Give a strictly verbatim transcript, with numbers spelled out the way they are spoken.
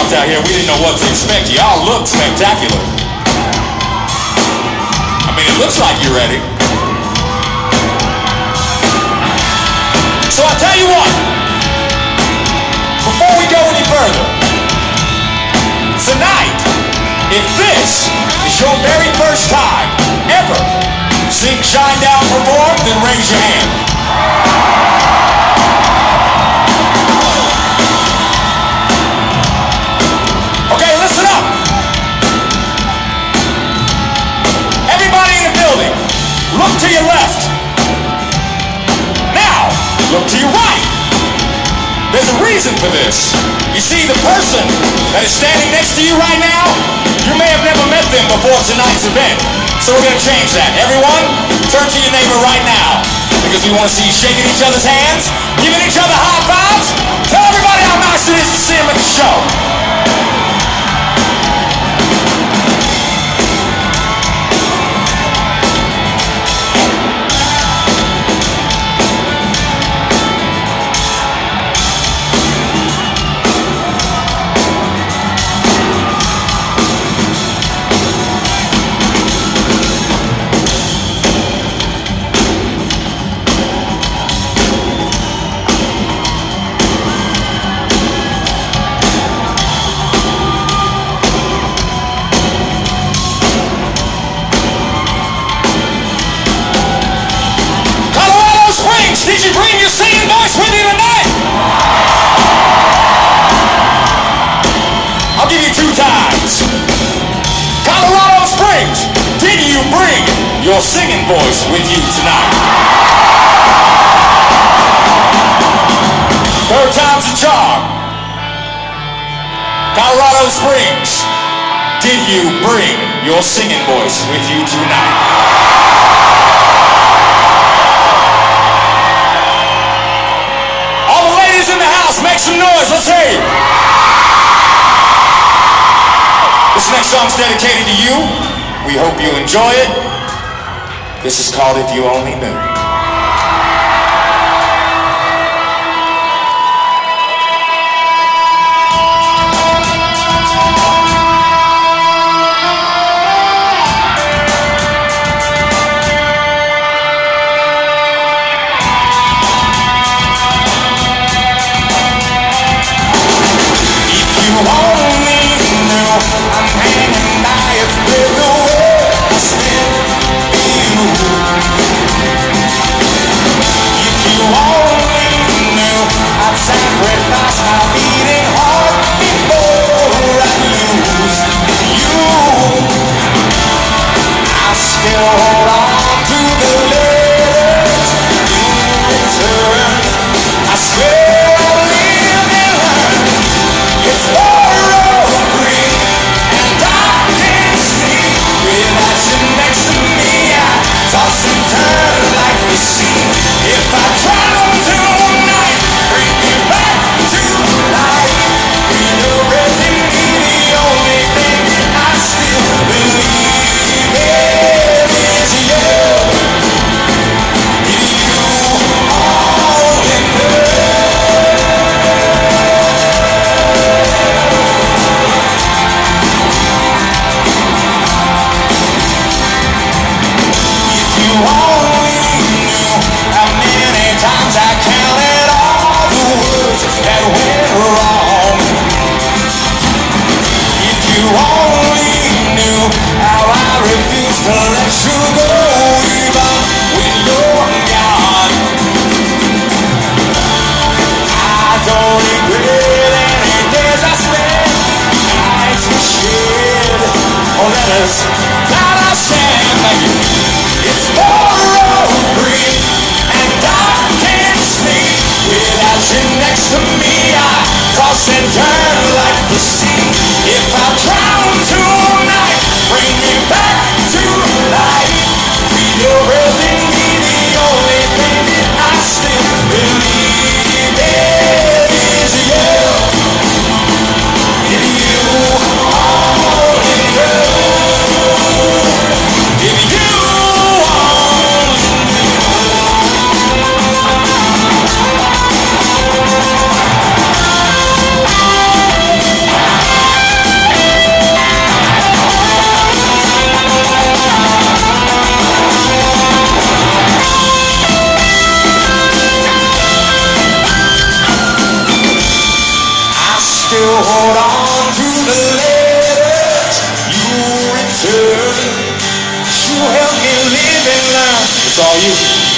walked out here, we didn't know what to expect. Y'all look spectacular. I mean, it looks like you're ready. So I'll tell you what, before we go any further, tonight, if this is your very first time ever seeing Shinedown perform, then raise your hand. Okay, listen up. Everybody in the building, look to your left. Now, look to your right. There's a reason for this. You see, the person that is standing next to you right now, you may have never met them before tonight's event. So we're going to change that. Everyone, turn to your neighbor right now, because we want to see you shaking each other's hands, giving each other high fives. Tell everybody how nice it is to see them at the show. Did you bring your singing voice with you tonight? I'll give you two times. Colorado Springs, did you bring your singing voice with you tonight? Third time's a charm. Colorado Springs, did you bring your singing voice with you tonight? In the house, make some noise, let's hear you. This next song's dedicated to you. We hope you enjoy it. This is called If You Only Knew. It's more free, and I can't sleep without you next to me. I toss and turn like the sea. If I drown tonight, bring me back to life. With your breath in me, the only thing that I still believe in is you. If you only knew, if you only knew. still hold on to the letters you return. You help me live and learn. It's all you.